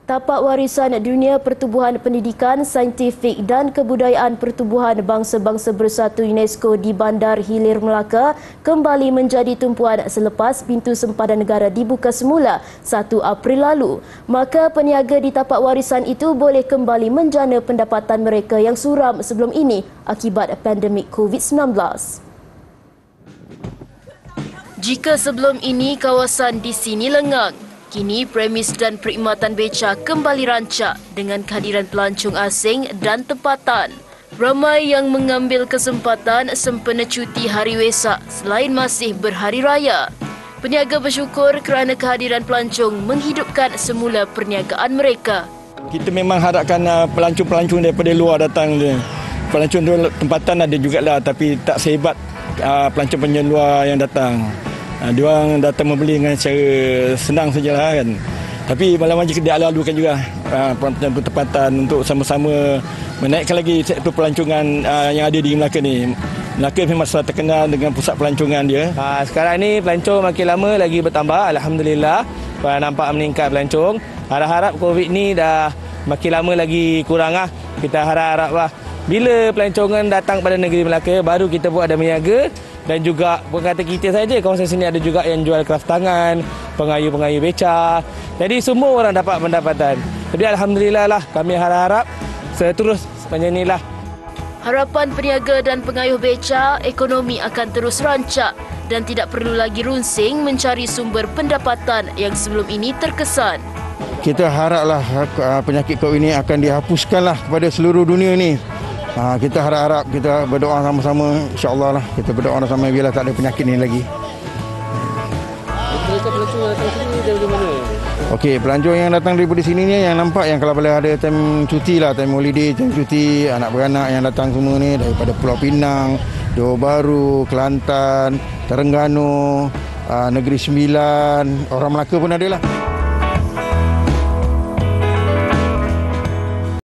Tapak Warisan Dunia Pertubuhan Pendidikan, Saintifik dan Kebudayaan Pertubuhan Bangsa-Bangsa Bersatu UNESCO di Bandar Hilir Melaka kembali menjadi tumpuan selepas pintu sempadan negara dibuka semula 1 April lalu. Maka peniaga di tapak warisan itu boleh kembali menjana pendapatan mereka yang suram sebelum ini akibat pandemik COVID-19. Jika sebelum ini kawasan di sini lengang, kini premis dan perkhidmatan beca kembali rancak dengan kehadiran pelancong asing dan tempatan. Ramai yang mengambil kesempatan sempena cuti hari Wesak selain masih berhari raya. Peniaga bersyukur kerana kehadiran pelancong menghidupkan semula perniagaan mereka. Kita memang harapkan pelancong-pelancong daripada luar datang. Pelancong tempatan ada jugalah, tapi tak sehebat pelancong luar yang datang. Diorang datang membeli dengan cara senang sajalah kan. Tapi malam jika dia ala-alukan juga pelancong tempatan untuk sama-sama menaikkan lagi sektor pelancongan yang ada di Melaka ni. Melaka memang selalu terkenal dengan pusat pelancongan dia. Sekarang ni pelancong makin lama lagi bertambah, alhamdulillah. Nampak meningkat pelancong. Harap-harap COVID ni dah makin lama lagi kurang . Kita harap-harap bila pelancongan datang pada negeri Melaka, baru kita pun ada meniaga. Dan juga bukan kata kita saja, kawasan sini ada juga yang jual kraft tangan, pengayu-pengayu beca. Jadi semua orang dapat pendapatan. Jadi alhamdulillah lah, kami harap-harap seterus sepanjang inilah. Harapan peniaga dan pengayuh beca, ekonomi akan terus rancak dan tidak perlu lagi runsing mencari sumber pendapatan yang sebelum ini terkesan. Kita haraplah penyakit COVID ini akan dihapuskanlah kepada seluruh dunia ni. Kita harap-harap, kita berdoa sama-sama, insya-Allah lah. Kita berdoa sama biarlah tak ada penyakit ni lagi. Pelancong datang sini dari mana? Okey, pelancong yang datang daripada sini ni yang nampak yang kalau boleh ada time cuti lah, time holiday, time cuti, anak beranak yang datang semua ni daripada Pulau Pinang, Johor Bahru, Kelantan, Terengganu, Negeri Sembilan, orang Melaka pun ada lah.